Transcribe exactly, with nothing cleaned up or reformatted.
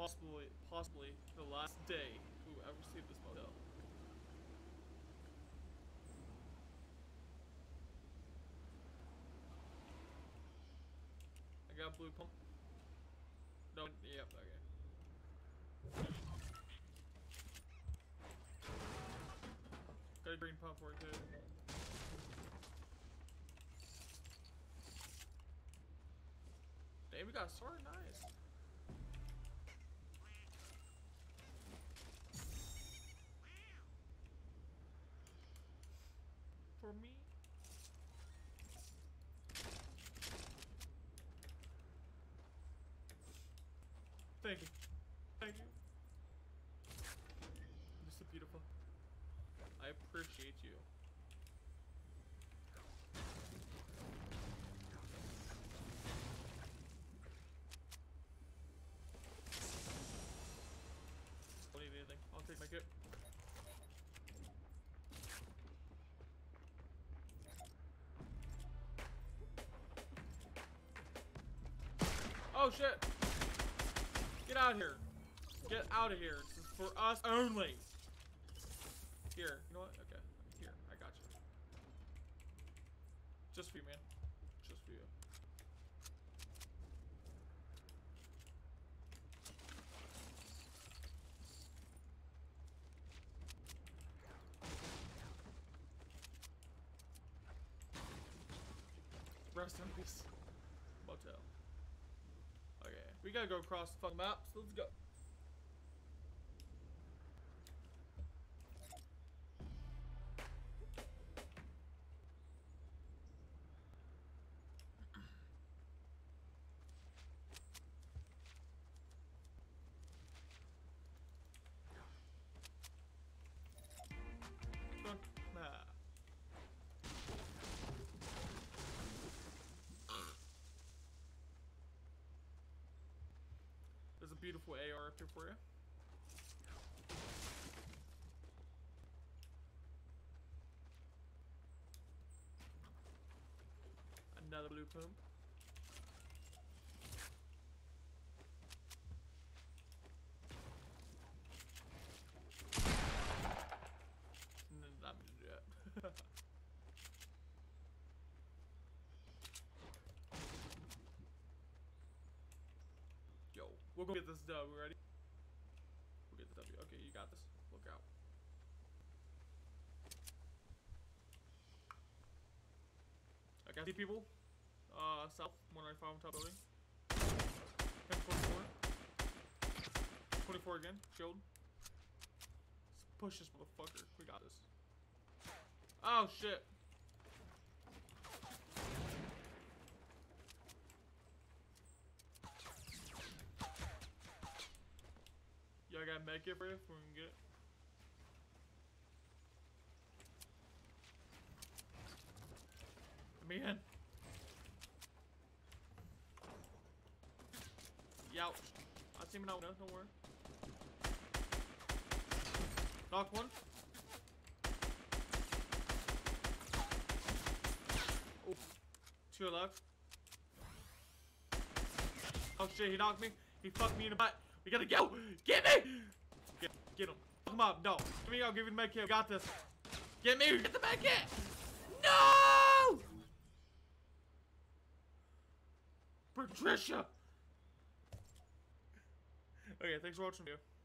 possibly, possibly the last day we will ever see this motel. I got a blue pump. No, yep, okay. Got a green pump for it too. Damn, we got a sword, nice. For me. Thank you. Thank you. You're so beautiful. I appreciate you. Don't need anything. I'll take my kit. Oh shit! Get out of here! Get out of here! This is for us only! Here, you know what? Okay, here, I got you. Just for you, man. Just for you. Rest in peace. Motel. Okay, we gotta go across the fucking map, so let's go. Nah. There's a beautiful A R up here for you. Another blue pump. Not gonna do that. Yo, we'll go get this dub. We ready? We'll get the W. Okay, you got this. Look out. I got see people. Uh, south, one ninety-five on top building. ten forty-four. twenty-four again. Shield. Let's push this motherfucker. We got this. Oh shit. Yo, I got a med kit for you if we can get it. Let me in. Youch. I see him now. No, don't worry. Knock one. Oh, two left. Oh shit, he knocked me. He fucked me in the butt. We gotta go. Get me. Get, get him. Fuck him up. No. Give me. I'll give you the med kit. Got this. Get me. Get the med kit. No. Patricia. Okay, thanks for watching the video.